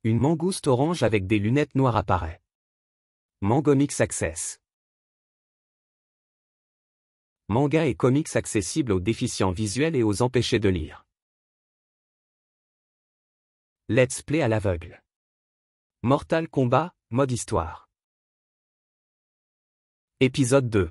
Une mangouste orange avec des lunettes noires apparaît. Mangomix Access. Manga et comics accessibles aux déficients visuels et aux empêchés de lire. Let's Play à l'aveugle. Mortal Kombat, mode histoire. Épisode 2.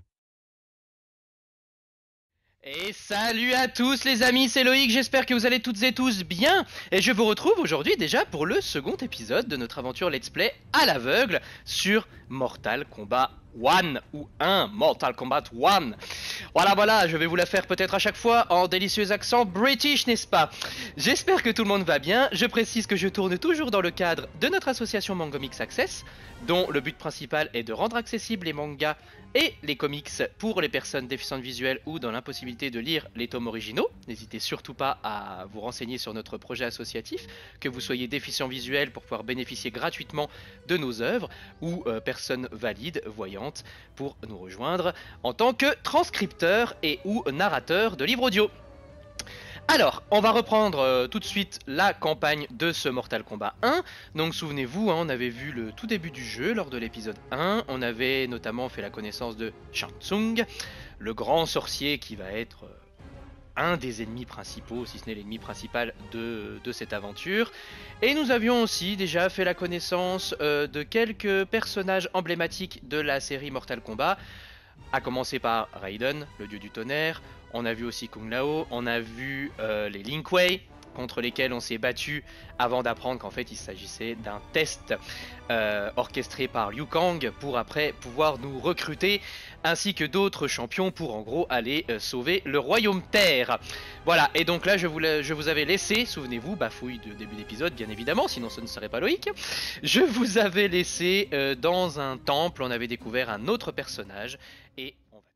Et salut à tous les amis, c'est Loïc, j'espère que vous allez toutes et tous bien. Et je vous retrouve aujourd'hui déjà pour le second épisode de notre aventure Let's Play à l'aveugle sur Mortal Kombat 1 ou 1, Mortal Kombat 1. Voilà, je vais vous la faire peut-être à chaque fois en délicieux accent british, n'est-ce pas? J'espère que tout le monde va bien. Je précise que je tourne toujours dans le cadre de notre association Mangomix Access, dont le but principal est de rendre accessibles les mangas et les comics pour les personnes déficientes visuelles ou dans l'impossibilité de lire les tomes originaux. N'hésitez surtout pas à vous renseigner sur notre projet associatif, que vous soyez déficient visuel pour pouvoir bénéficier gratuitement de nos œuvres, ou personne valide, voyante, pour nous rejoindre en tant que transcripteur et ou narrateur de livres audio. Alors, on va reprendre tout de suite la campagne de ce Mortal Kombat 1. Donc souvenez-vous, on avait vu le tout début du jeu lors de l'épisode 1. On avait notamment fait la connaissance de Shang Tsung, le grand sorcier qui va être un des ennemis principaux, si ce n'est l'ennemi principal de cette aventure. Et nous avions aussi déjà fait la connaissance de quelques personnages emblématiques de la série Mortal Kombat, à commencer par Raiden, le dieu du tonnerre. On a vu aussi Kung Lao, on a vu les Lin Kuei, contre lesquels on s'est battu avant d'apprendre qu'en fait il s'agissait d'un test orchestré par Liu Kang pour après pouvoir nous recruter, ainsi que d'autres champions pour en gros aller sauver le royaume terre. Voilà, et donc là je vous avais laissé, souvenez-vous, bafouille de début d'épisode bien évidemment, sinon ce ne serait pas logique. Je vous avais laissé dans un temple, on avait découvert un autre personnage et on va...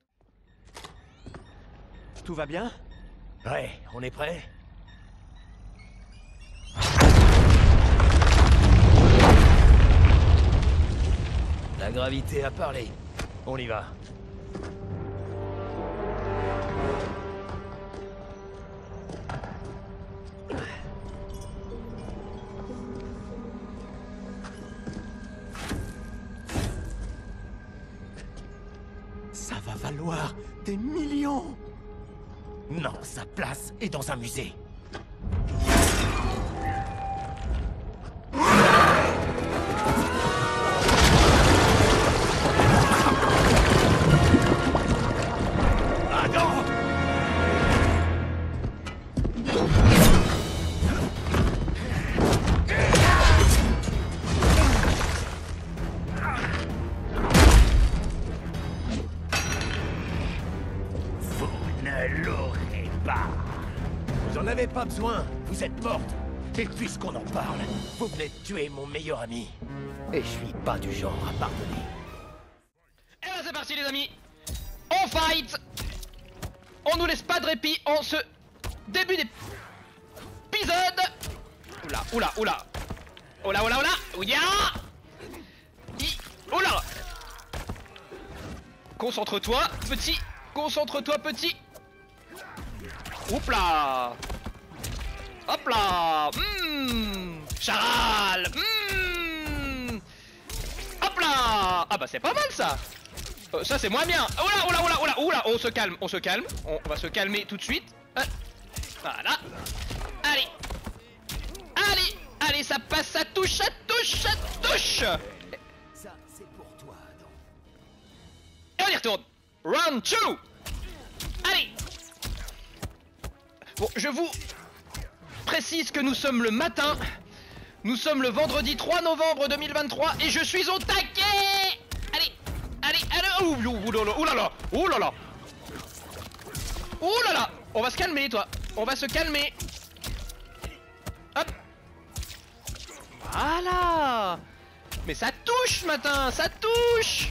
Tout va bien? Ouais, on est prêt? La gravité a parlé. On y va. Ça va valoir des millions! Non, sa place est dans un musée. Ah non! Vous ne l'aurez pas. Vous en avez pas besoin, vous êtes morte. Et puisqu'on en parle, vous venez de tuer mon meilleur ami. Et je suis pas du genre à pardonner. Et là c'est parti les amis, on fight. On nous laisse pas de répit en ce début d'épisode. Oula ouya. Oula. Concentre-toi petit. Oups là. Hop là. Charal. Hop là. Ah bah c'est pas mal ça. Ça c'est moins bien. Oula. On se calme. On va se calmer tout de suite. Voilà. Allez, ça passe, ça touche. Ça, c'est pour toi, non? Et on y retourne. Round 2. Allez. Bon, je vous précise que nous sommes le matin. Nous sommes le vendredi 3 novembre 2023 et je suis au taquet. Allez. Oulala. On va se calmer, toi. On va se calmer. Hop. Voilà. Mais ça touche ce matin, ça touche.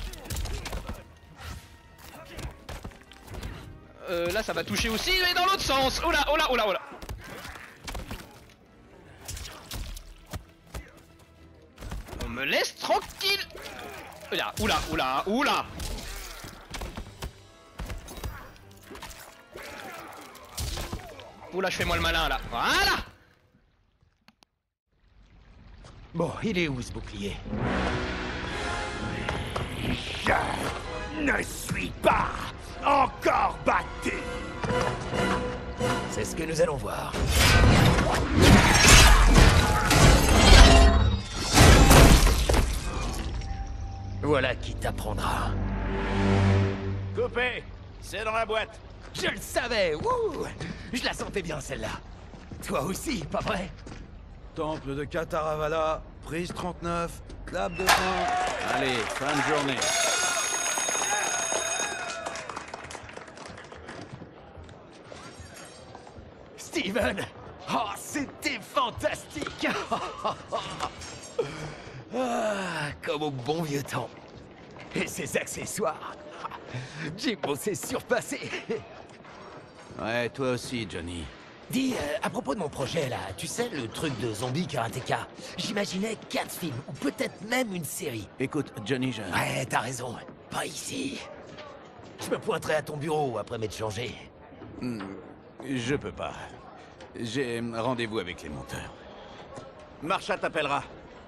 Là ça va toucher aussi, mais dans l'autre sens. Oula. On me laisse tranquille. Oula. Oula, je fais moi le malin là. Voilà. Bon, il est où ce bouclier? Je ne suis pas encore battu. C'est ce que nous allons voir. Voilà qui t'apprendra. Coupé, c'est dans la boîte. Je le savais, wouh! Je la sentais bien celle-là. Toi aussi, pas vrai? Temple de Kataravala, prise 39, clap de fin. Allez, fin de journée. Steven! Oh, c'était fantastique! Ah, comme au bon vieux temps. Et ces accessoires. J'ai bossé surpassé. Ouais, toi aussi, Johnny. Dis, à propos de mon projet là, tu sais, le truc de zombie karatéka, j'imaginais 4 films, ou peut-être même une série. Écoute, Johnny, Ouais, t'as raison. Pas ici. Je me pointerai à ton bureau après m'être changé. Je peux pas. J'ai rendez-vous avec les monteurs. Marsha t'appellera.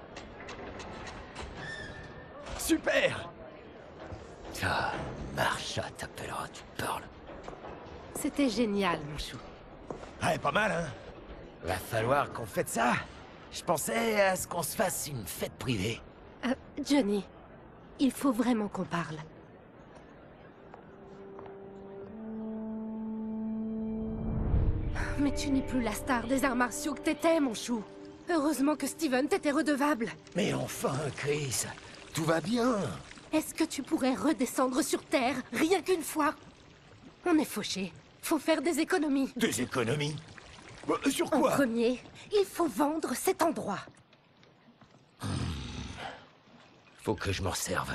Super! Ah, Marsha t'appellera, tu parles. C'était génial, mon chou. Ouais, pas mal, hein? Va falloir qu'on fête ça. Je pensais à ce qu'on se fasse une fête privée. Johnny, il faut vraiment qu'on parle. Mais tu n'es plus la star des arts martiaux que t'étais, mon chou. Heureusement que Steven t'était redevable. Mais enfin, Chris, tout va bien. Est-ce que tu pourrais redescendre sur Terre, rien qu'une fois? On est fauchés. Faut faire des économies. Des économies? Sur En quoi? premier, il faut vendre cet endroit. Faut que je m'en serve.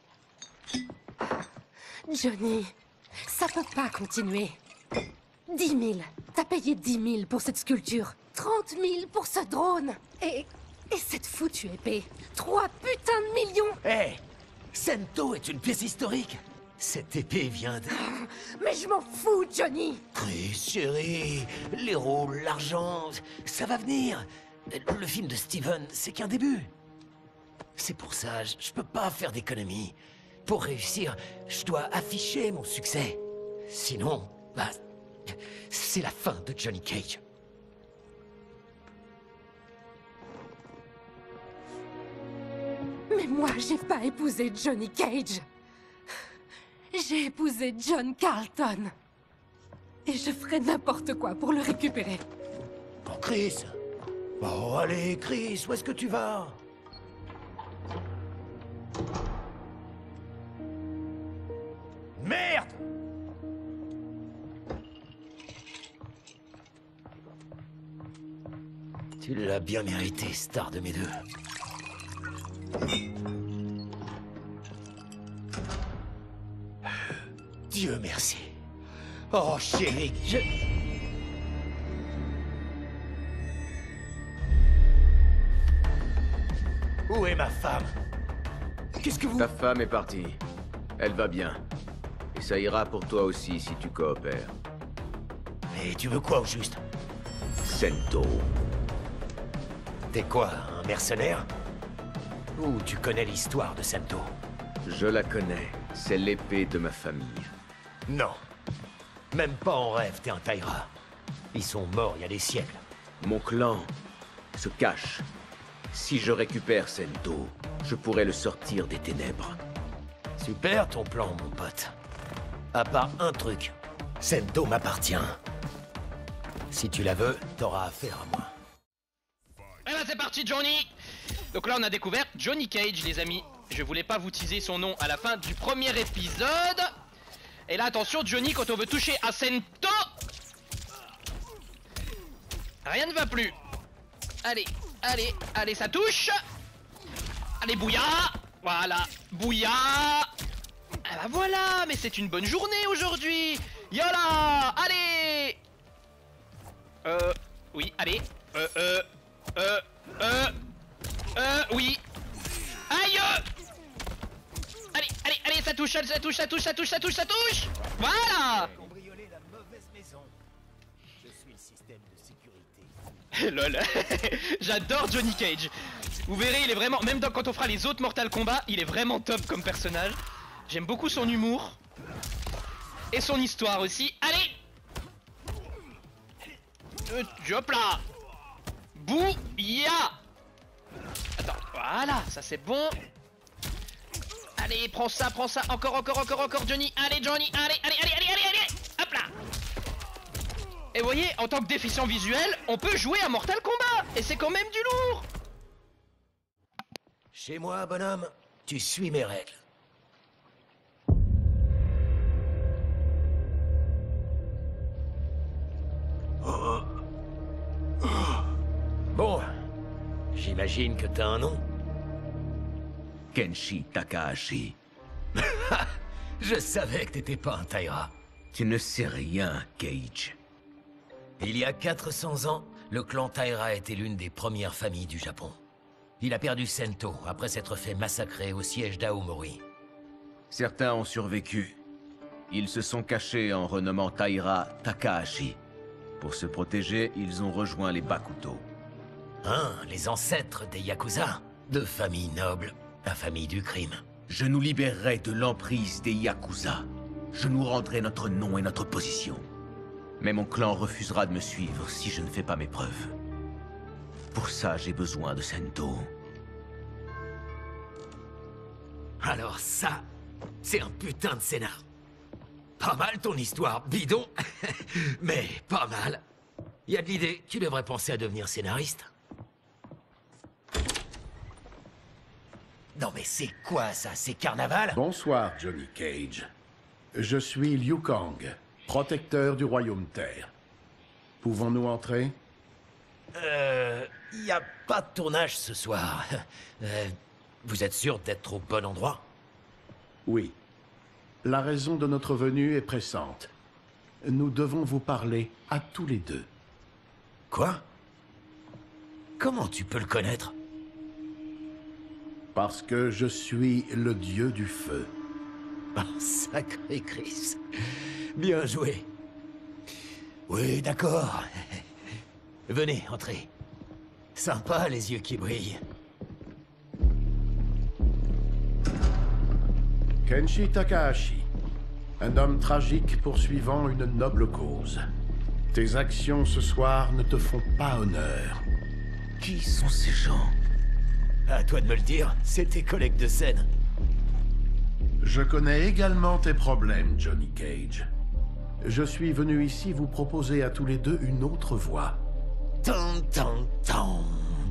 Johnny, ça peut pas continuer. 10 000. T'as payé 10 000 pour cette sculpture. 30 000 pour ce drone. Et cette foutue épée. 3 putains de millions. Hé! Sento est une pièce historique. Cette épée vient de... Mais je m'en fous, Johnny. Chris, chérie, les rôles, l'argent, ça va venir. Le film de Steven, c'est qu'un début. C'est pour ça, je peux pas faire d'économie. Pour réussir, je dois afficher mon succès. Sinon, bah, c'est la fin de Johnny Cage. Mais moi, j'ai pas épousé Johnny Cage. J'ai épousé John Carlton. Et je ferai n'importe quoi pour le récupérer. Oh, Chris. Oh, allez, Chris, où est-ce que tu vas? Merde! Tu l'as bien mérité, star de mes deux. Dieu merci. Oh, chérie, Où est ma femme? Qu'est-ce que vous... Ta femme est partie. Elle va bien. Et ça ira pour toi aussi si tu coopères. Mais tu veux quoi au juste? Sento. T'es quoi, un mercenaire? Ou tu connais l'histoire de Sento? Je la connais. C'est l'épée de ma famille. Non. Même pas en rêve, t'es un Taira. Ils sont morts il y a des siècles. Mon clan se cache. Si je récupère Sento, je pourrai le sortir des ténèbres. Super ton plan, mon pote. À part un truc. Sento m'appartient. Si tu la veux, t'auras affaire à moi. Et là c'est parti Johnny. Donc là on a découvert Johnny Cage les amis. Je voulais pas vous teaser son nom à la fin du premier épisode. Et là attention Johnny, quand on veut toucher à Sento, rien ne va plus. Allez, allez, allez ça touche. Allez bouilla. Voilà, bouilla. Ah bah voilà, mais c'est une bonne journée aujourd'hui. Yola, allez. Oui, allez. Oui. Aïe. Allez, allez, allez, ça touche, ça touche, ça touche, ça touche, ça touche, ça touche. Voilà. Cambrioler la mauvaise maison. Je suis le système de sécurité. Lol. J'adore Johnny Cage. Vous verrez, il est vraiment, même quand on fera les autres Mortal Kombat, il est vraiment top comme personnage. J'aime beaucoup son humour. Et son histoire aussi. Allez, hop là. Bouya. Attends, voilà, ça c'est bon. Allez, prends ça, encore, Johnny. Allez, Johnny, allez. Hop là. Et vous voyez, en tant que déficient visuel, on peut jouer à Mortal Kombat. Et c'est quand même du lourd. Chez moi, bonhomme, tu suis mes règles. Bon, j'imagine que t'as un nom. Kenshi Takahashi. Je savais que t'étais pas un Taira. Tu ne sais rien, Cage. Il y a 400 ans, le clan Taira était l'une des premières familles du Japon. Il a perdu Sento après s'être fait massacrer au siège d'Aomori. Certains ont survécu. Ils se sont cachés en renommant Taira Takahashi. Pour se protéger, ils ont rejoint les Bakuto. Hein, les ancêtres des Yakuza. De famille noble à famille du crime. Je nous libérerai de l'emprise des Yakuza. Je nous rendrai notre nom et notre position. Mais mon clan refusera de me suivre si je ne fais pas mes preuves. Pour ça, j'ai besoin de Sento. Alors ça, c'est un putain de scénar. Pas mal ton histoire, bidon. Mais pas mal. Y a de l'idée, tu devrais penser à devenir scénariste. Non mais c'est quoi ça? C'est carnaval? Bonsoir, Johnny Cage. Je suis Liu Kang, protecteur du Royaume Terre. Pouvons-nous entrer? Y a pas de tournage ce soir. Vous êtes sûr d'être au bon endroit? Oui. La raison de notre venue est pressante. Nous devons vous parler à tous les deux. Quoi? Comment tu peux le connaître? Parce que je suis le dieu du feu. Oh, sacré Chris. Bien joué. Oui, d'accord. Venez, entrez. Sympa, les yeux qui brillent. Kenshi Takahashi, un homme tragique poursuivant une noble cause. Tes actions ce soir ne te font pas honneur. Qui sont ces gens? À toi de me le dire, c'est tes collègues de scène. Je connais également tes problèmes, Johnny Cage. Je suis venu ici vous proposer à tous les deux une autre voie. Tant, tant, tant.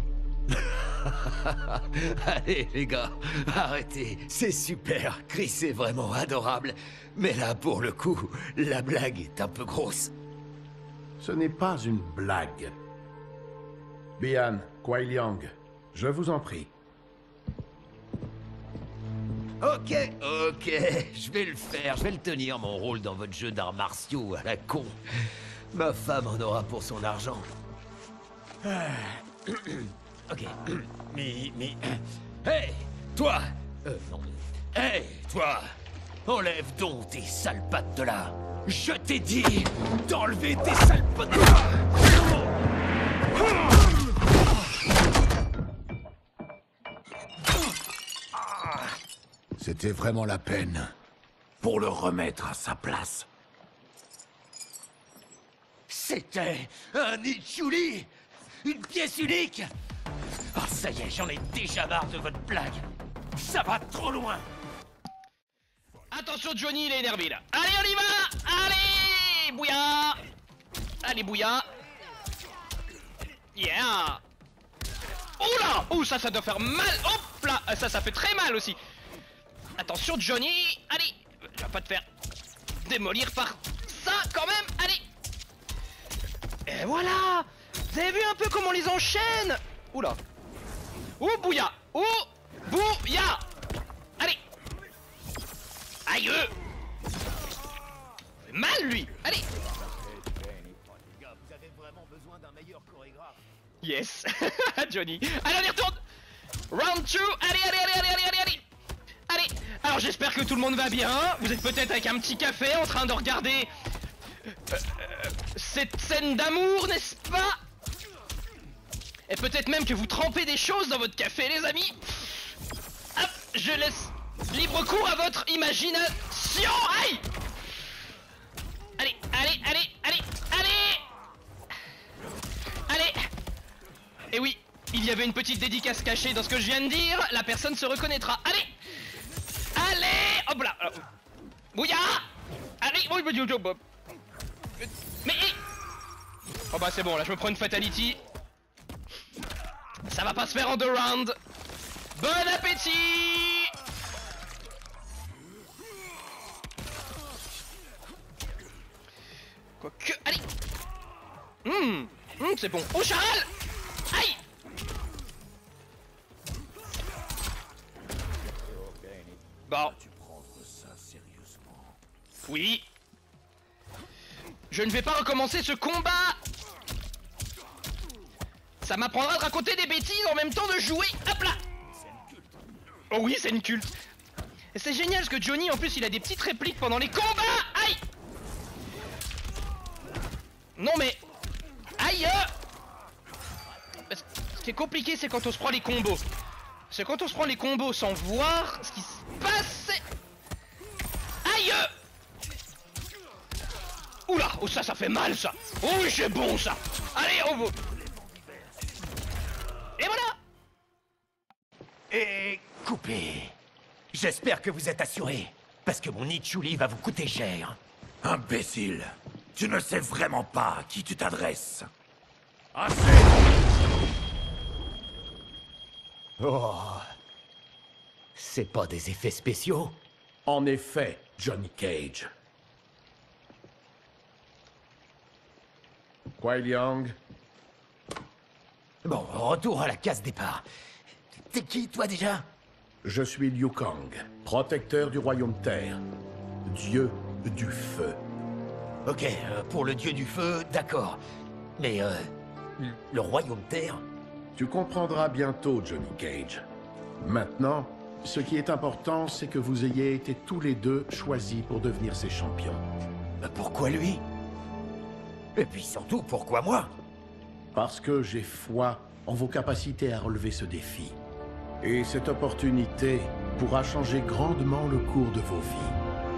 Allez, les gars, arrêtez. C'est super. Chris est vraiment adorable. Mais là, pour le coup, la blague est un peu grosse. Ce n'est pas une blague. Bian, Kuai Liang, je vous en prie. Ok, je vais le faire. Je vais le tenir, mon rôle dans votre jeu d'arts martiaux à la con. Ma femme en aura pour son argent. Ok, mais... Hey, toi non. Hey, toi! Enlève donc tes sales pattes de là! Je t'ai dit d'enlever tes sales pattes de là! C'était vraiment la peine pour le remettre à sa place. C'était un Ichuli! Une pièce unique! Oh, ça y est, j'en ai déjà marre de votre blague! Ça va trop loin! Attention, Johnny, il est énervé là. Allez, on y va! Allez, bouya! Allez, bouya! Yeah! Oula! Oh, ça doit faire mal! Hop là! Ça fait très mal aussi! Attention, Johnny! Allez! Je vais pas te faire démolir par ça quand même! Allez! Et voilà! Vous avez vu un peu comment on les enchaîne? Oula! Oh, bouya! Oh! Bouya! Allez! Aïe! Fait mal lui! Allez! Vous avez vraiment besoin d'un meilleur chorégraphe. Yes! Johnny! Allez, on y retourne! Round 2! Allez! Allez! Alors j'espère que tout le monde va bien. Vous êtes peut-être avec un petit café en train de regarder cette scène d'amour, n'est-ce pas? Et peut-être même que vous trempez des choses dans votre café, les amis. Hop, je laisse libre cours à votre imagination. Aïe! Allez, allez, allez, allez, allez! Allez! Et oui, il y avait une petite dédicace cachée dans ce que je viens de dire. La personne se reconnaîtra. Allez! Allez! Hop là! Bouya! Allez! Mais... Oh bah c'est bon, là je me prends une fatality. Ça va pas se faire en 2 rounds. Bon appétit! Quoique... Allez! C'est bon. Oh Charal! Aïe! Bon. Oui. Je ne vais pas recommencer ce combat. Ça m'apprendra de raconter des bêtises en même temps de jouer. Hop là. Oh oui, c'est une culte. Et c'est génial parce que Johnny en plus il a des petites répliques pendant les combats. Aïe. Non mais... Aïe. Ce qui est compliqué c'est quand on se prend les combos. C'est quand on se prend les combos sans voir ce qui se passe. Aïe. Oula, oh ça fait mal ça. Oh oui c'est bon ça. Allez on va. Et voilà. Et coupé. J'espère que vous êtes assuré, parce que mon Nichouli va vous coûter cher. Imbécile. Tu ne sais vraiment pas à qui tu t'adresses. Assez. Oh. C'est pas des effets spéciaux? En effet, Johnny Cage. Kuai Liang. Bon, retour à la case départ. T'es qui, toi, déjà? Je suis Liu Kang, protecteur du royaume Terre. Dieu du feu. Ok, pour le dieu du feu, d'accord. Mais, le royaume Terre? Tu comprendras bientôt, Johnny Cage. Maintenant, ce qui est important, c'est que vous ayez été tous les deux choisis pour devenir ses champions. Pourquoi lui? Et puis surtout, pourquoi moi? Parce que j'ai foi en vos capacités à relever ce défi. Et cette opportunité pourra changer grandement le cours de vos vies.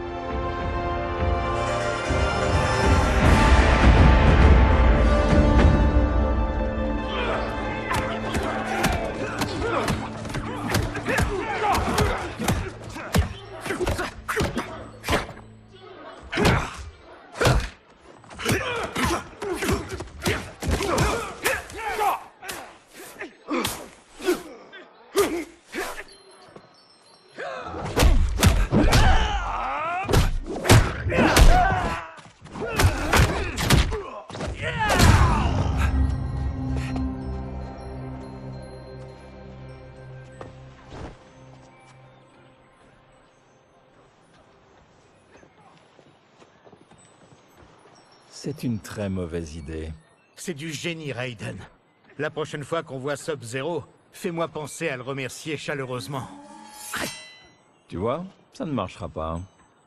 C'est une très mauvaise idée. C'est du génie, Raiden. La prochaine fois qu'on voit Sub-Zero, fais-moi penser à le remercier chaleureusement. Tu vois, ça ne marchera pas.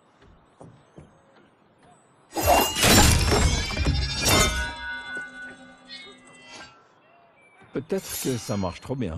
Peut-être que ça marche trop bien.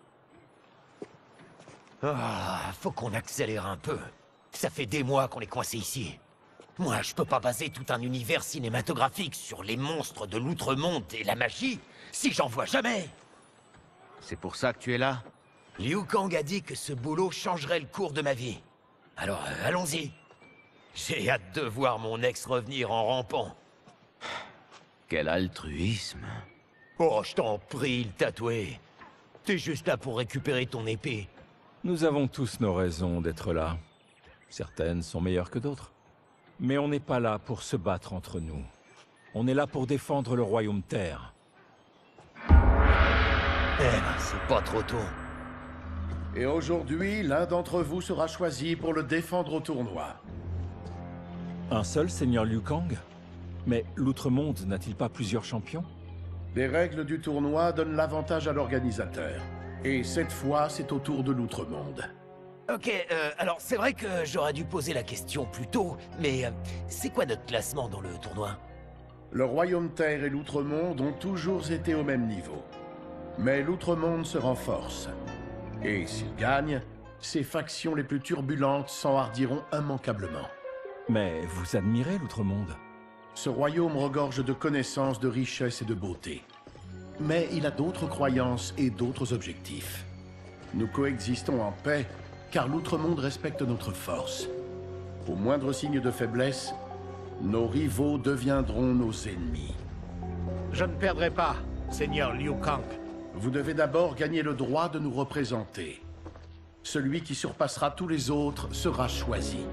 Ah, faut qu'on accélère un peu. Ça fait des mois qu'on est coincé ici. Moi, je peux pas baser tout un univers cinématographique sur les monstres de l'outre-monde et la magie, si j'en vois jamais. C'est pour ça que tu es là? Liu Kang a dit que ce boulot changerait le cours de ma vie. Alors, allons-y. J'ai hâte de voir mon ex revenir en rampant. Quel altruisme. Oh, je t'en prie, le tatoué. T'es juste là pour récupérer ton épée. Nous avons tous nos raisons d'être là. Certaines sont meilleures que d'autres. Mais on n'est pas là pour se battre entre nous. On est là pour défendre le royaume Terre. Eh ben, c'est pas trop tôt. Et aujourd'hui, l'un d'entre vous sera choisi pour le défendre au tournoi. Un seul seigneur Liu Kang? Mais l'Outre-Monde n'a-t-il pas plusieurs champions? Les règles du tournoi donnent l'avantage à l'organisateur. Et cette fois, c'est au tour de l'Outre-Monde. Ok, alors c'est vrai que j'aurais dû poser la question plus tôt, mais c'est quoi notre classement dans le tournoi? Le royaume Terre et l'Outre-Monde ont toujours été au même niveau. Mais l'Outre-Monde se renforce. Et s'il gagne, ses factions les plus turbulentes s'enhardiront immanquablement. Mais vous admirez l'Outre-Monde? Ce royaume regorge de connaissances, de richesses et de beauté. Mais il a d'autres croyances et d'autres objectifs. Nous coexistons en paix, car l'Outre-Monde respecte notre force. Au moindre signe de faiblesse, nos rivaux deviendront nos ennemis. Je ne perdrai pas, Seigneur Liu Kang. Vous devez d'abord gagner le droit de nous représenter. Celui qui surpassera tous les autres sera choisi.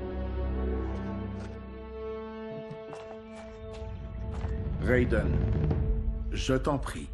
Raiden, je t'en prie.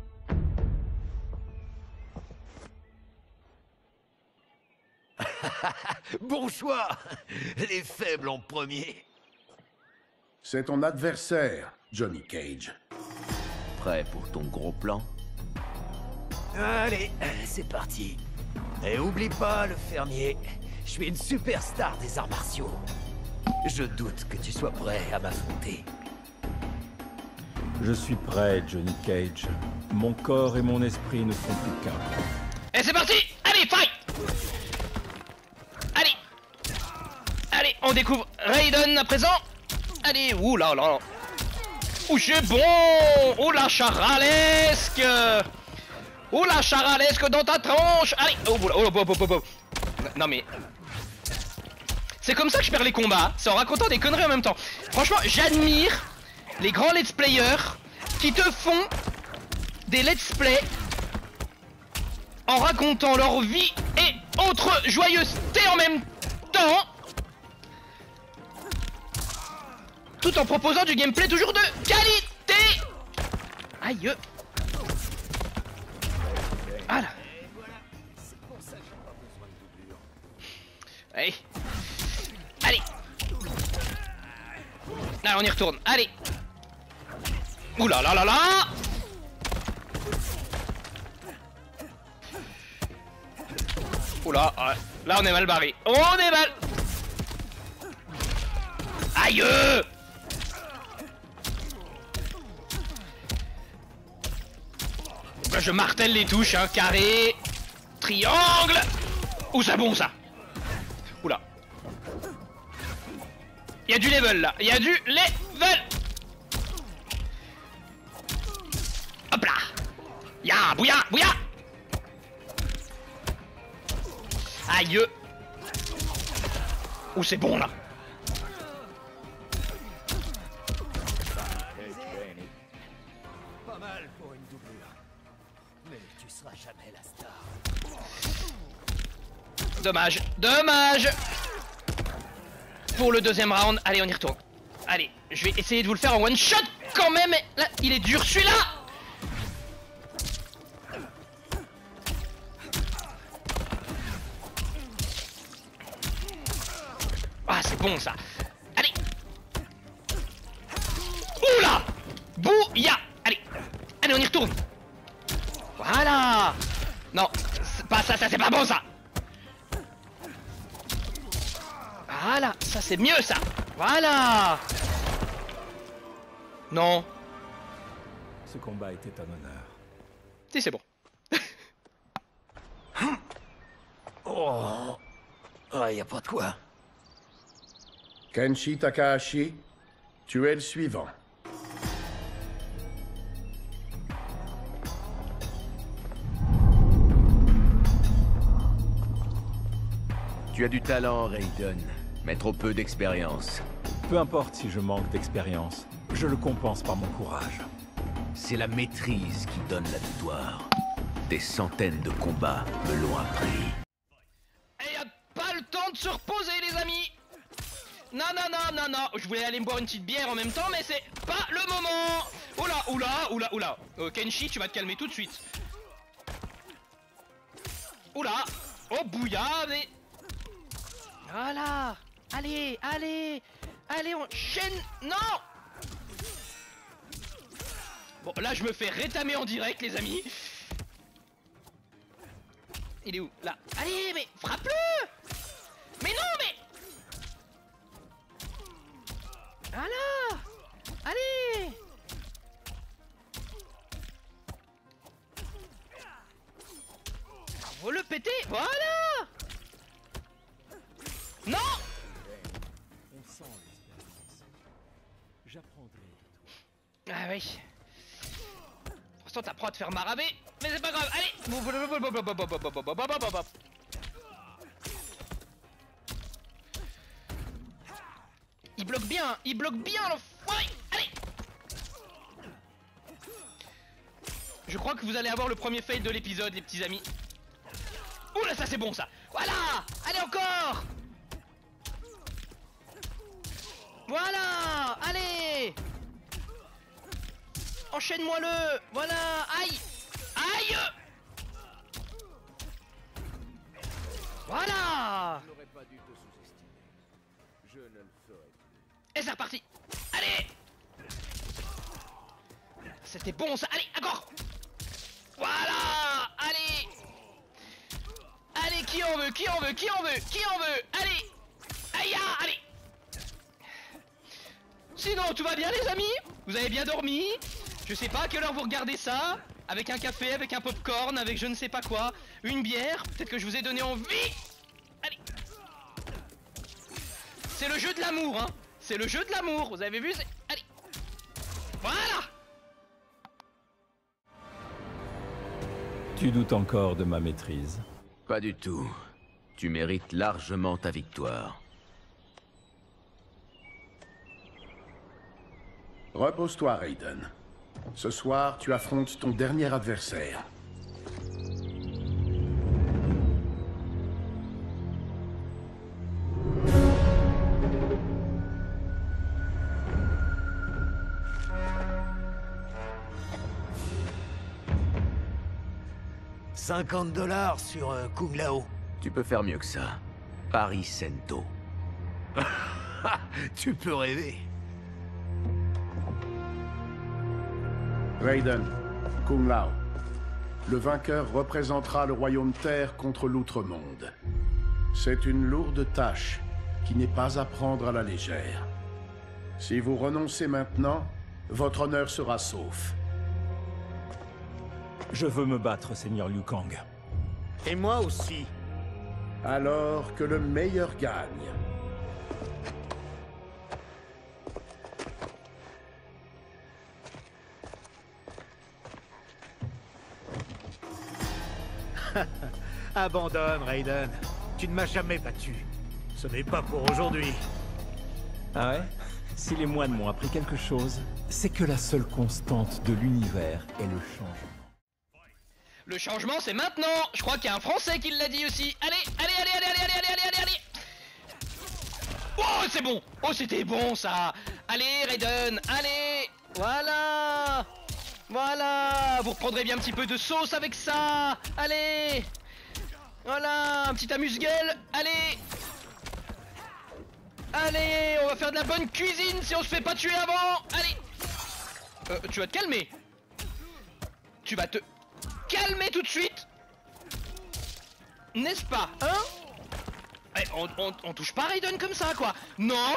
Bon choix! Les faibles en premier. C'est ton adversaire, Johnny Cage. Prêt pour ton gros plan? Allez, c'est parti. Et oublie pas le fermier. Je suis une superstar des arts martiaux. Je doute que tu sois prêt à m'affronter. Je suis prêt, Johnny Cage. Mon corps et mon esprit ne sont plus qu'un. Et c'est parti! Allez, fight! Allez! Allez, on découvre Raiden à présent. Allez, oula là là. Ouh, c'est bon! Oula, charalesque! Oula, charalesque dans ta tronche! Allez! Oh, oh, oh, oh, oh, oh. Non mais... C'est comme ça que je perds les combats, c'est en racontant des conneries en même temps. Franchement, j'admire les grands let's players qui te font des let's play en racontant leur vie et autres joyeusetés en même temps, tout en proposant du gameplay toujours de qualité. Aïe. Voilà. Allez. Allez. Allez, on y retourne. Allez. Oula là là là. Oula, là on est mal barré. On est mal. Aïe. Là, je martèle les touches, hein. Carré. Triangle. Ouh, c'est bon ça. Oula. Il y a du level là. Il y a du level. Hop là. Ya, bouya, bouya. Aïe. Ouh, c'est bon là. Pas mal pour une doublure. Mais tu seras jamais la star. Dommage, dommage. Pour le deuxième round, allez, on y retourne. Allez, je vais essayer de vous le faire en one shot quand même. Là, il est dur celui-là. Ah, c'est bon ça. Allez. Oula. Bouya. Allez. Allez, on y retourne. Voilà. Non, c'est pas ça, ça c'est pas bon ça. Voilà, ça c'est mieux ça. Voilà. Non. Ce combat était un honneur. Si, c'est bon. Oh. Ah, y a pas de quoi. Kenshi Takahashi, tu es le suivant. Tu as du talent, Raiden, mais trop peu d'expérience. Peu importe si je manque d'expérience, je le compense par mon courage. C'est la maîtrise qui donne la victoire. Des centaines de combats me l'ont appris. Et y a pas le temps de se reposer, les amis. Non, non, non, non, non. Je voulais aller me boire une petite bière en même temps, mais c'est pas le moment. Oula, oula, oula, oula. Kenshi, tu vas te calmer tout de suite. Oula. Oh, bouilla, mais... Voilà. Allez, allez. Allez, on chaîne. Non. Bon, là, je me fais rétamer en direct, les amis. Il est où? Là. Allez, mais frappe-le. Mais non, mais... Voilà. Allez. Faut le péter. Voilà. Non. On sent l'expérience. J'apprendrai de toi. Ah oui. Pour l'instant t'apprends à te faire maraver, mais c'est pas grave. Allez. Il bloque bien l'enfoiré. Allez. Je crois que vous allez avoir le premier fail de l'épisode, les petits amis. Oula, ça c'est bon ça. Voilà. Allez encore. Voilà. Allez. Enchaîne-moi-le. Voilà. Aïe. Aïe. Voilà. Je n'aurais pas dû te sous-estimer. Je ne le ferai plus. Et c'est reparti. Allez. C'était bon ça. Allez, encore. Voilà. Allez. Allez, qui en veut? Allez. Aïe, allez. Sinon, tout va bien les amis? Vous avez bien dormi? Je sais pas à quelle heure vous regardez ça. Avec un café, avec un popcorn, avec je ne sais pas quoi. Une bière. Peut-être que je vous ai donné envie. Allez. C'est le jeu de l'amour, hein. C'est le jeu de l'amour. Vous avez vu? Allez. Voilà. Tu doutes encore de ma maîtrise? Pas du tout. Tu mérites largement ta victoire. Repose-toi, Raiden. Ce soir, tu affrontes ton dernier adversaire. $50 sur Kung Lao. Tu peux faire mieux que ça. Paris Sento. Tu peux rêver. Raiden, Kung Lao. Le vainqueur représentera le royaume Terre contre l'Outre-Monde. C'est une lourde tâche qui n'est pas à prendre à la légère. Si vous renoncez maintenant, votre honneur sera sauf. Je veux me battre, Seigneur Liu Kang. Et moi aussi. Alors que le meilleur gagne. Abandonne, Raiden. Tu ne m'as jamais battu. Ce n'est pas pour aujourd'hui. Ah ouais? Si les moines m'ont appris quelque chose, c'est que la seule constante de l'univers est le changement. Le changement c'est maintenant. Je crois qu'il y a un Français qui l'a dit aussi. Allez. Oh c'est bon. Oh c'était bon ça. Allez Raiden. Allez. Voilà. Vous reprendrez bien un petit peu de sauce avec ça. Allez. Voilà, un petit amuse-gueule. Allez, on va faire de la bonne cuisine si on se fait pas tuer avant. Allez. Tu vas te calmer. Tu vas te calmer tout de suite. N'est-ce pas, hein? On touche pas Raiden comme ça, quoi. Non.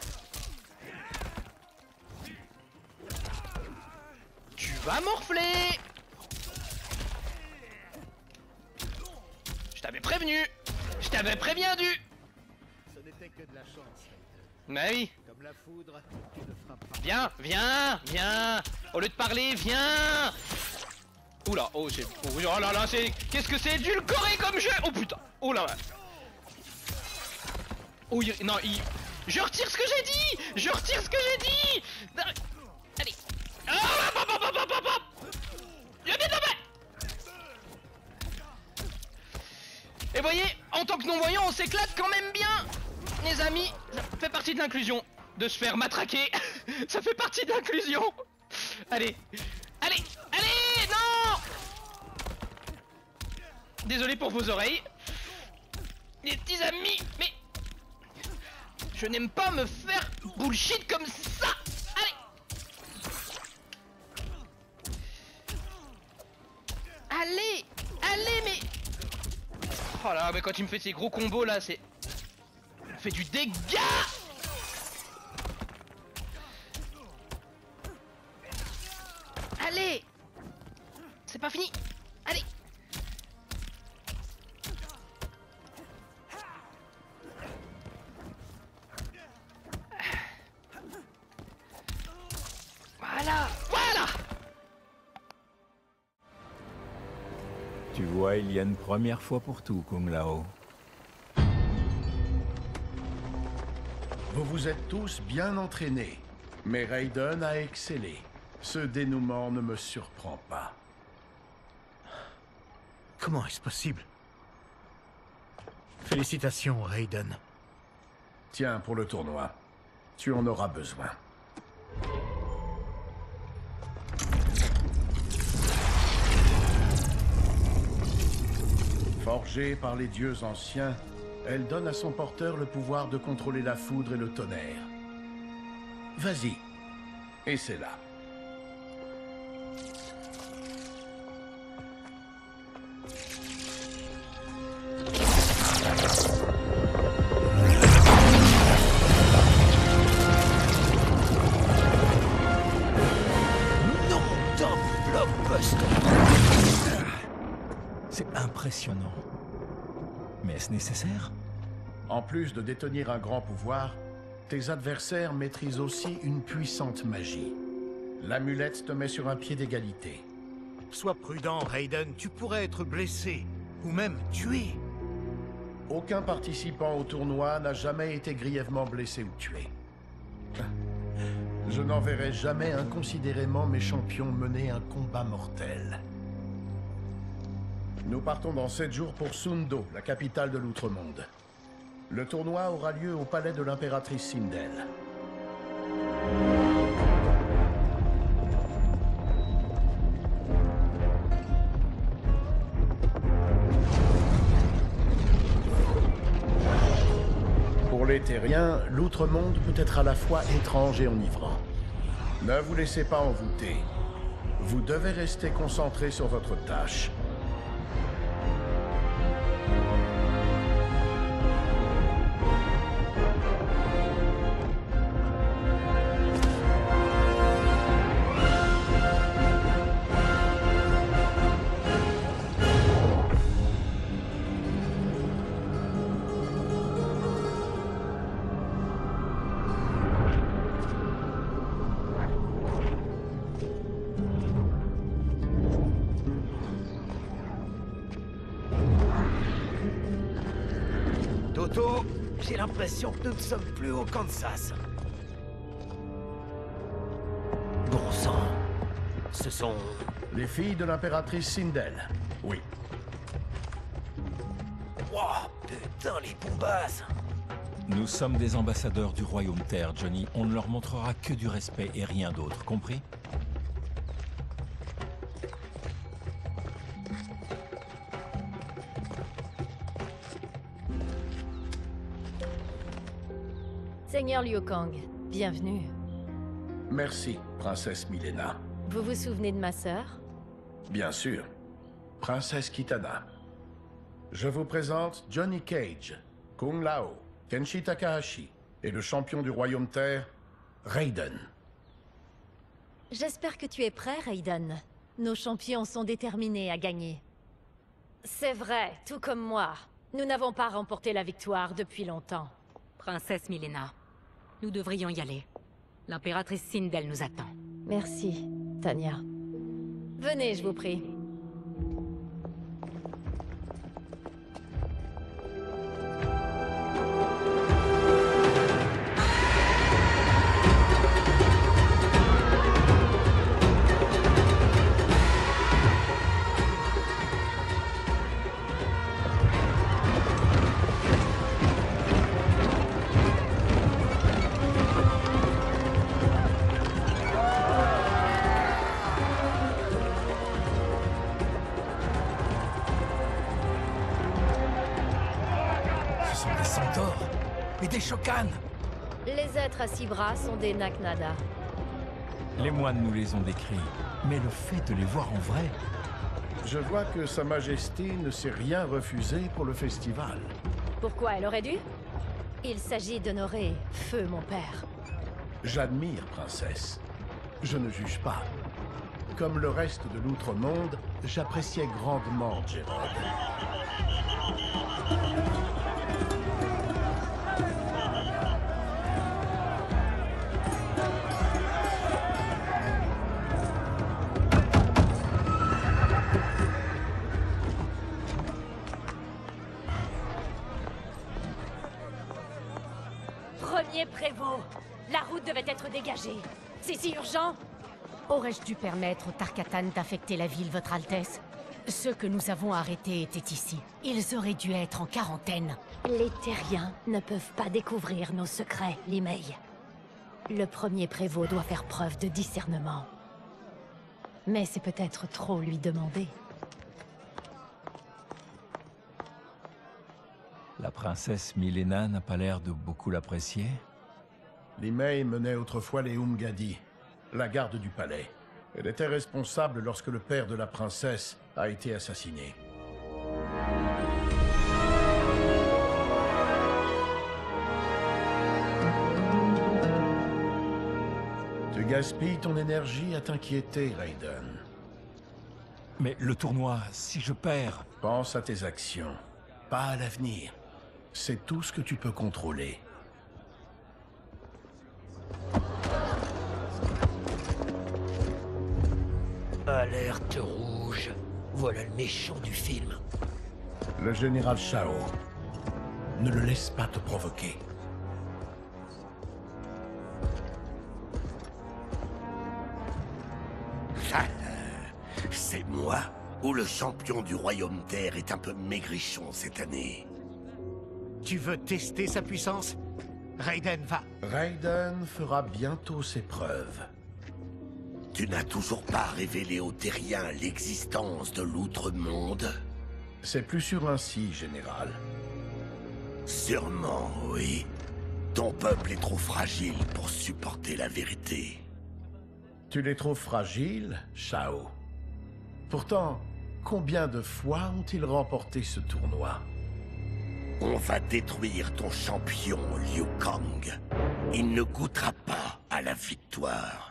Tu vas morfler. Je t'avais prévenu. Je t'avais prévenu. Ce n'était que de la chance. Mais oui. Comme la foudre, tu ne frapperas. Viens. Au lieu de parler, viens. Oula, oh c'est... Oh là là, c'est... Qu'est-ce que c'est édulcoré comme jeu. Oh putain. Oh là là. Oh non, je retire ce que j'ai dit. Non, allez. Je vais tomber. Et voyez, en tant que non-voyant, on s'éclate quand même bien. Les amis, ça fait partie de l'inclusion. De se faire matraquer. Ça fait partie de l'inclusion. Allez, non. Désolé pour vos oreilles. Les petits amis, mais... Je n'aime pas me faire bullshit comme ça. Allez, mais... Oh là, mais quand il me fait ces gros combos là, c'est... Il fait du dégât. Allez. C'est pas fini. Allez. vois, il y a une première fois pour tout, Kung Lao. Vous vous êtes tous bien entraînés, mais Raiden a excellé. Ce dénouement ne me surprend pas. Comment est-ce possible? Félicitations, Raiden. Tiens, pour le tournoi, tu en auras besoin. Forgée par les dieux anciens, elle donne à son porteur le pouvoir de contrôler la foudre et le tonnerre. Vas-y, et c'est là. C'est impressionnant. Mais est-ce nécessaire? En plus de détenir un grand pouvoir, tes adversaires maîtrisent aussi une puissante magie. L'amulette te met sur un pied d'égalité. Sois prudent, Raiden, tu pourrais être blessé, ou même tué. Aucun participant au tournoi n'a jamais été grièvement blessé ou tué. Je n'enverrai jamais inconsidérément mes champions mener un combat mortel. Nous partons dans 7 jours pour Sundo, la capitale de l'Outre-Monde. Le tournoi aura lieu au palais de l'impératrice Sindel. Pour les terriens, l'Outre-Monde peut être à la fois étrange et enivrant. Ne vous laissez pas envoûter. Vous devez rester concentré sur votre tâche. Toto, j'ai l'impression que nous ne sommes plus au Kansas. Bon sang, ce sont... Les filles de l'impératrice Sindel, oui. Wow, putain, les bombasses! Nous sommes des ambassadeurs du Royaume Terre, Johnny. On ne leur montrera que du respect et rien d'autre, compris? Seigneur Liu Kang, bienvenue. Merci, princesse Milena. Vous vous souvenez de ma sœur? Bien sûr. Princesse Kitana. Je vous présente Johnny Cage, Kung Lao, Kenshi Takahashi et le champion du Royaume Terre, Raiden. J'espère que tu es prêt, Raiden. Nos champions sont déterminés à gagner. C'est vrai, tout comme moi. Nous n'avons pas remporté la victoire depuis longtemps. Princesse Milena, nous devrions y aller. L'impératrice Sindel nous attend. Merci, Tanya. Venez, je vous prie. Des Shokan. Les êtres à 6 bras sont des Naknada. Les moines nous les ont décrits, mais le fait de les voir en vrai... Je vois que Sa Majesté ne s'est rien refusé pour le festival. Pourquoi elle aurait dû? Il s'agit d'honorer Feu, mon père. J'admire, princesse. Je ne juge pas. Comme le reste de l'Outre-Monde, j'appréciais grandement Gérald. premier prévôt. La route devait être dégagée. C'est si urgent. Aurais-je dû permettre aux Tarkatan d'affecter la ville, Votre Altesse? Ceux que nous avons arrêtés étaient ici. Ils auraient dû être en quarantaine. Les Terriens ne peuvent pas découvrir nos secrets, Limei. Le premier prévôt doit faire preuve de discernement. Mais c'est peut-être trop lui demander. La princesse Milena n'a pas l'air de beaucoup l'apprécier. Limei menait autrefois les Umgadi, la garde du palais. Elle était responsable lorsque le père de la princesse a été assassiné. Tu gaspilles ton énergie à t'inquiéter, Raiden. Mais le tournoi, si je perds... Pense à tes actions, pas à l'avenir. C'est tout ce que tu peux contrôler. Alerte rouge. Voilà le méchant du film. Le général Shao. Ne le laisse pas te provoquer. C'est moi, ou le champion du Royaume Terre est un peu maigrichon cette année. Tu veux tester sa puissance? Raiden va. Raiden fera bientôt ses preuves. Tu n'as toujours pas révélé aux Terriens l'existence de l'Outre-Monde? C'est plus sûr ainsi, général. Sûrement, oui. Ton peuple est trop fragile pour supporter la vérité. Tu l'es trop fragile, Shao. Pourtant, combien de fois ont-ils remporté ce tournoi? On va détruire ton champion, Liu Kang. Il ne goûtera pas à la victoire.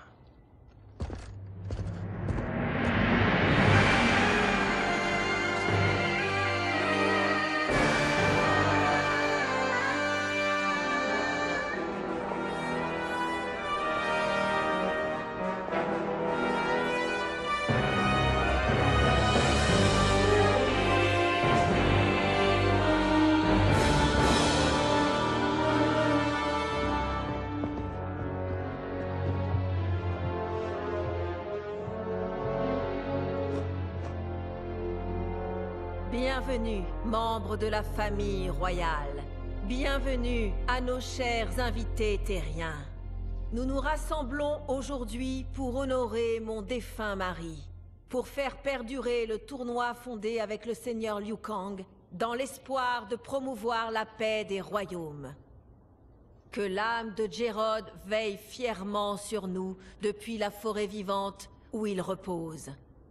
Bienvenue, membres de la famille royale. Bienvenue à nos chers invités terriens. Nous nous rassemblons aujourd'hui pour honorer mon défunt mari, pour faire perdurer le tournoi fondé avec le seigneur Liu Kang, dans l'espoir de promouvoir la paix des royaumes. Que l'âme de Jerrod veille fièrement sur nous depuis la forêt vivante où il repose.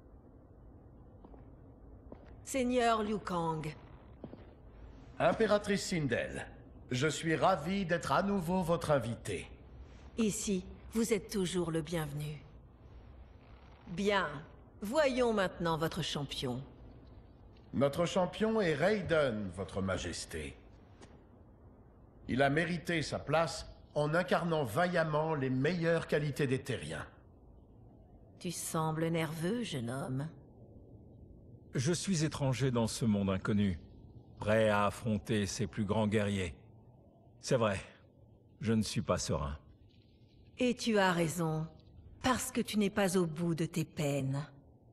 Seigneur Liu Kang. Impératrice Sindel, je suis ravi d'être à nouveau votre invité. Ici, vous êtes toujours le bienvenu. Bien, voyons maintenant votre champion. Notre champion est Raiden, votre majesté. Il a mérité sa place en incarnant vaillamment les meilleures qualités des Terriens. Tu sembles nerveux, jeune homme. Je suis étranger dans ce monde inconnu, prêt à affronter ses plus grands guerriers. C'est vrai, je ne suis pas serein. Et tu as raison, parce que tu n'es pas au bout de tes peines.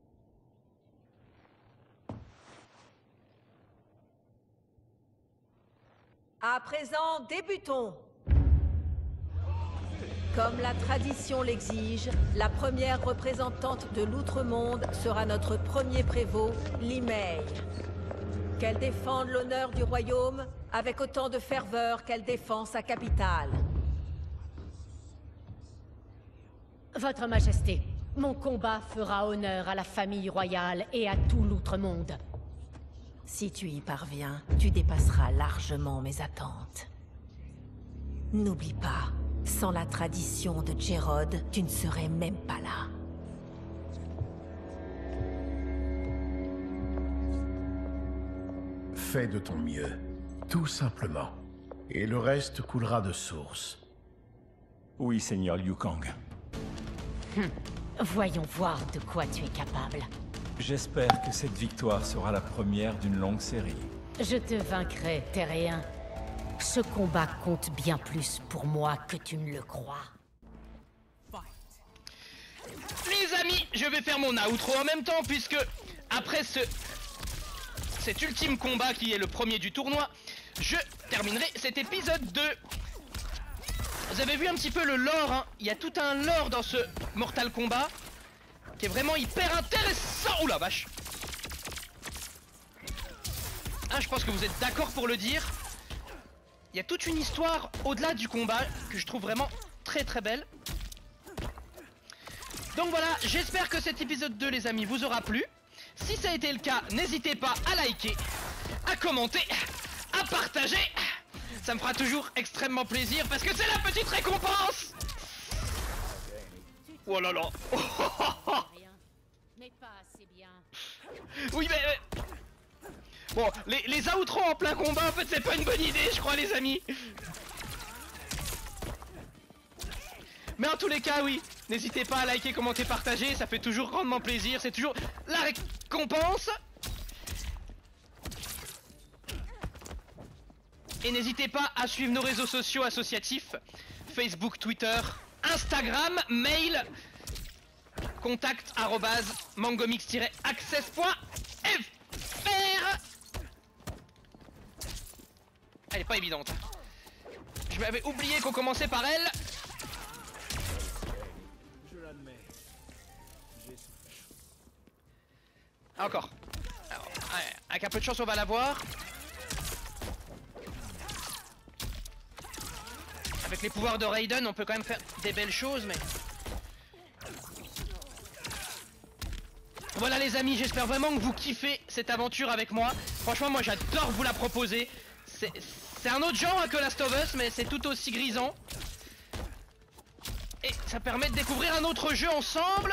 À présent, débutons. Comme la tradition l'exige, la première représentante de l'Outre-Monde sera notre premier prévôt, Limei. Qu'elle défende l'honneur du royaume avec autant de ferveur qu'elle défend sa capitale. Votre Majesté, mon combat fera honneur à la famille royale et à tout l'Outre-Monde. Si tu y parviens, tu dépasseras largement mes attentes. N'oublie pas, sans la tradition de Jerrod, tu ne serais même pas là. Fais de ton mieux, tout simplement. Et le reste coulera de source. Oui, Seigneur Liu Kang. Voyons voir de quoi tu es capable. J'espère que cette victoire sera la première d'une longue série. Je te vaincrai, Terrien. Ce combat compte bien plus pour moi que tu ne le crois. Les amis, je vais faire mon outro en même temps puisque après cet ultime combat qui est le premier du tournoi, je terminerai cet épisode 2. Vous avez vu un petit peu le lore, hein. Il y a tout un lore dans ce Mortal Kombat qui est vraiment hyper intéressant. Ouh la vache. Ah, je pense que vous êtes d'accord pour le dire. Il y a toute une histoire au-delà du combat que je trouve vraiment très très belle. Donc voilà, j'espère que cet épisode 2 les amis vous aura plu. Si ça a été le cas, n'hésitez pas à liker, à commenter, à partager. Ça me fera toujours extrêmement plaisir parce que c'est la petite récompense. Oh là là. Mais pas assez bien. Oui mais... Bon, les outros en plein combat, en fait c'est pas une bonne idée je crois les amis. Mais en tous les cas oui, n'hésitez pas à liker, commenter, partager, ça fait toujours grandement plaisir, c'est toujours la récompense. Et n'hésitez pas à suivre nos réseaux sociaux associatifs, Facebook, Twitter, Instagram, mail, contact@mangomix-access.fr. Elle est pas évidente. Je m'avais oublié qu'on commençait par elle. Encore. Alors, avec un peu de chance on va l'avoir. Avec les pouvoirs de Raiden on peut quand même faire des belles choses mais... Voilà les amis, j'espère vraiment que vous kiffez cette aventure avec moi. Franchement moi j'adore vous la proposer. C'est un autre genre que Last of Us mais c'est tout aussi grisant. Et ça permet de découvrir un autre jeu ensemble.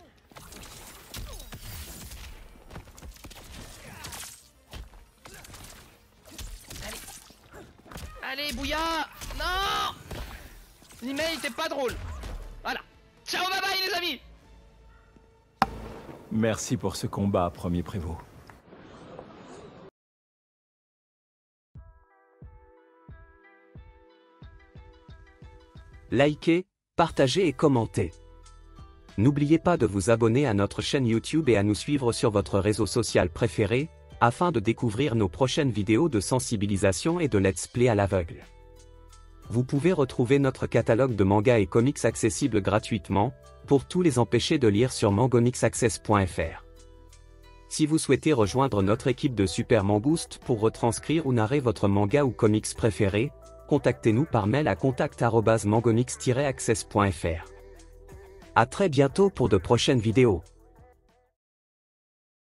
Allez Bouya. Non. L'email t'es pas drôle. Voilà. Ciao bye bye les amis. Merci pour ce combat, premier prévôt. Likez, partagez et commentez. N'oubliez pas de vous abonner à notre chaîne YouTube et à nous suivre sur votre réseau social préféré, afin de découvrir nos prochaines vidéos de sensibilisation et de let's play à l'aveugle. Vous pouvez retrouver notre catalogue de mangas et comics accessible gratuitement, pour tous les empêcher de lire sur mangomixaccess.fr. Si vous souhaitez rejoindre notre équipe de Super Mangoost pour retranscrire ou narrer votre manga ou comics préféré, contactez-nous par mail à contact@mangomix-access.fr. À très bientôt pour de prochaines vidéos.